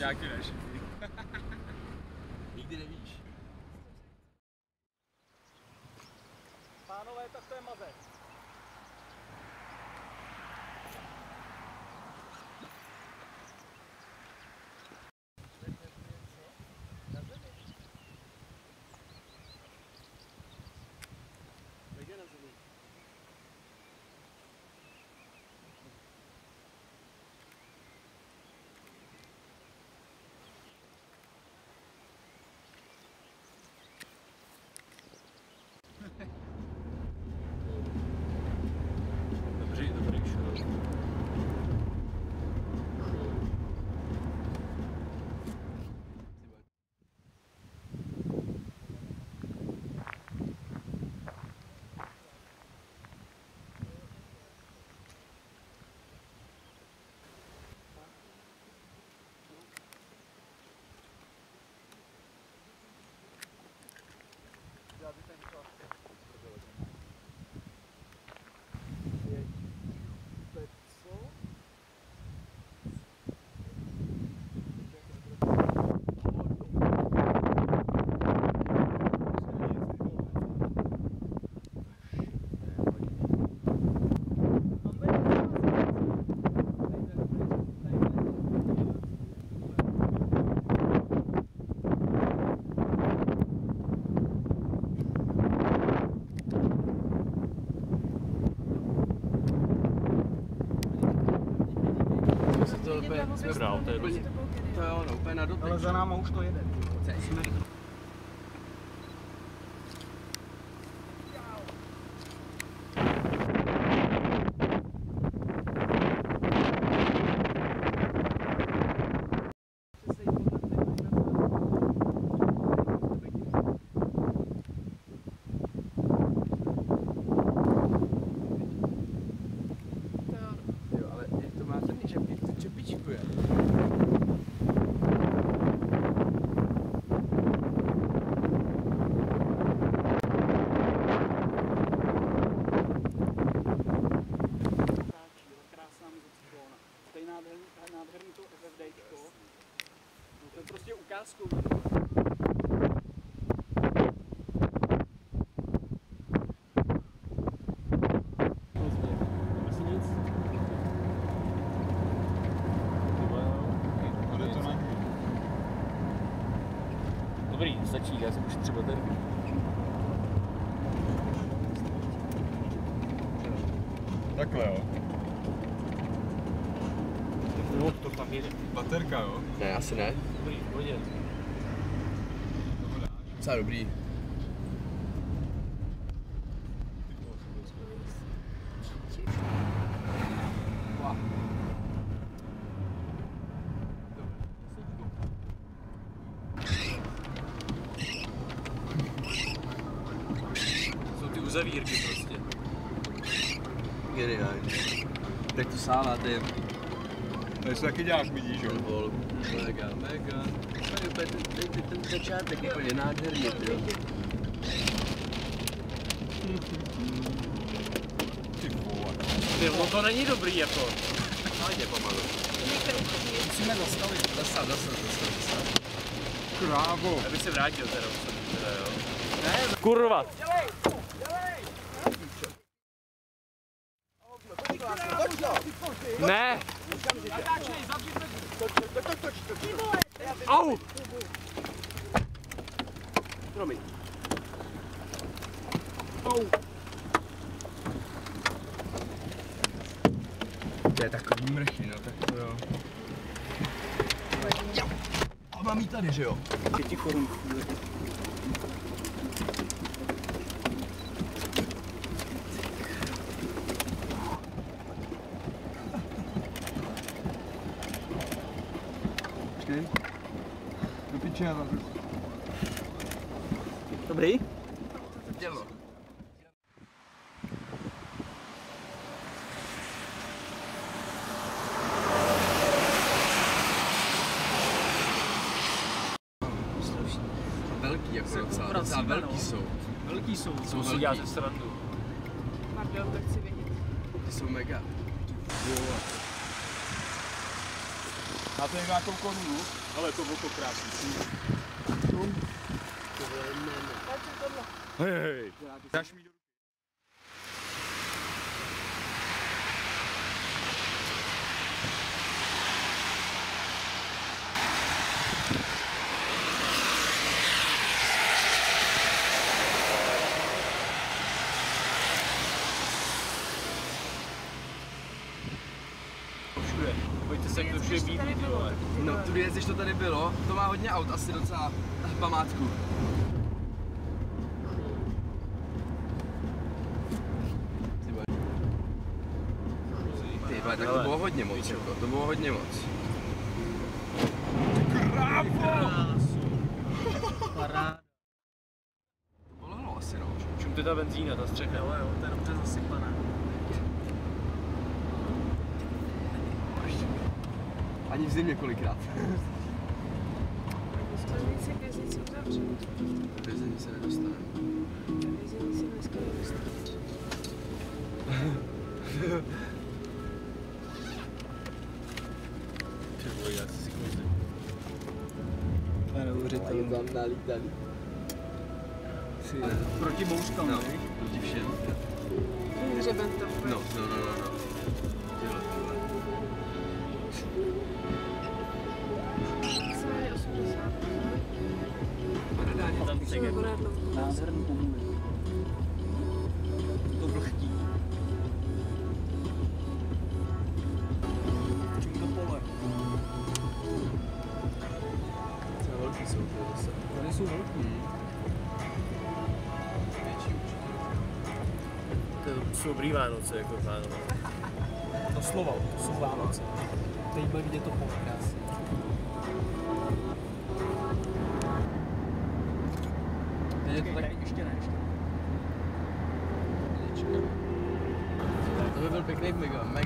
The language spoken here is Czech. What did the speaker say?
Nějaký než. Nikdy nevíš. Pánové, tak to je mazec. Dobrý šel. Dobrá, to je úplně, to jo, no, úplně na dotek. Ale za náma už to jede. Jo, ale jak to má ten čepičku je? Krásná mizocyklóna. To je nádherný to FFDčko. No to je prostě ukázkou. Asi nic. Dobrý, stačí, já jsem už třeba tady. Takhle jo. No, to tam jede. Baterka jo. Ne, asi ne. Dobrý, hodě. Docela dobrý. Jsou ty uzavírky prostě. Geniální. Tak to sála, ty. To se taky děláš, vidíš jo. Vol. Mega. Ten začátek je úplně nádherný, jo. Ty vole. Ty, to není dobrý jako. Hajde pomalu. Musíme zastavit. Zastav. Krávo. Abych se vrátil teda, jo. Ne, kurva. Ne! Au! Promiň. Au! To je takový mrchy, no tak to jo. A mám jí tady, že jo? 5 korun. Počkej. Do piče, já zase. Dobrý? Dělo. Velký, jako docela velký jsou. Velký jsou, Jsou si velký. dělá ze srandu. Pardon, to chci vědět. Ty jsou mega. Máte nějakou korunu? Ale to bylo to krásný. Hej, dáš mi do... Pojďte se, kdo všude bílý, ty vole. No, tu jezdíš, to tady bylo, to má hodně aut, asi docela památku. Ty vole, tak to bylo hodně moc, jako, to bylo hodně moc. Paráda. To bylo asi, no. Čumte ta benzína, ta střecha. Jo, to je dobře zasypané. Ani v zimě kolikrát. Skladnici k věznici uzavřel. Vězení se nedostane. Vězení se dneska nedostane. Přeboj, já si kouzím. To je neuvěřitelné. Tam nalítali. Proti bouřkám, No, viď? proti všem. Hřeben to. No. Tyhle. Celé 80. Tam To cigek. nebude dlouho. Nádherný pomůže. To vlhký. Čím to pole? Třeba velký jsou to zase. Tady jsou velký. Větší určitě. To jsou dobrý Vánoce, jako pánové. Doslova, to jsou Vánoce. Teď bude vidět to pole krásně. Teď je to tak... Ještě ne. To by byl pěkný mega